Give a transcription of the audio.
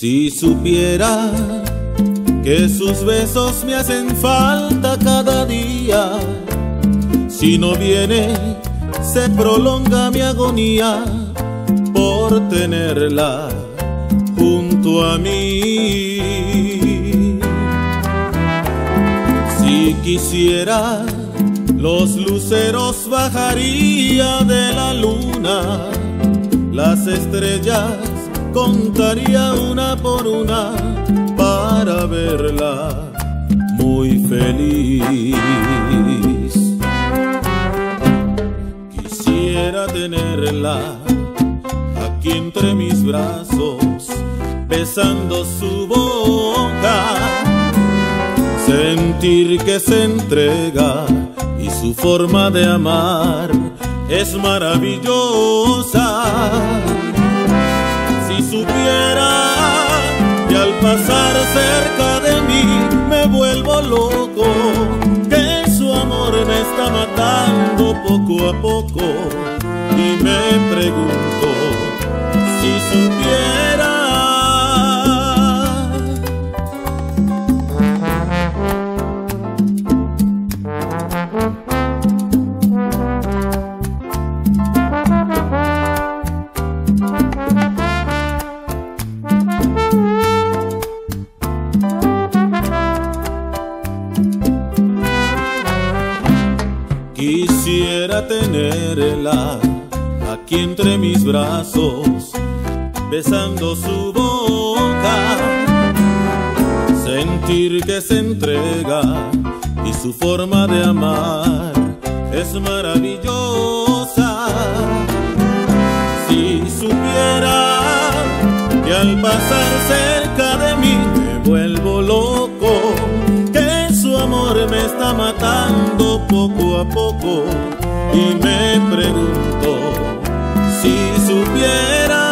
Si supiera que sus besos me hacen falta cada día, si no viene se prolonga mi agonía por tenerla junto a mí. Si quisiera, los luceros bajaría de la luna, las estrellas contaría una por una para verla muy feliz. Quisiera tenerla aquí entre mis brazos, besando su boca, sentir que se entrega y su forma de amar es maravillosa. Si supiera que al pasar cerca de mí me vuelvo loco, que su amor me está matando poco a poco, y me pregunto si supiera. Quisiera tenerla aquí entre mis brazos, besando su boca, sentir que se entrega y su forma de amar es maravillosa. Si supiera que al pasar cerca de mí me vuelvo loco, que su amor me está matando poco a poco, y me pregunto si supiera.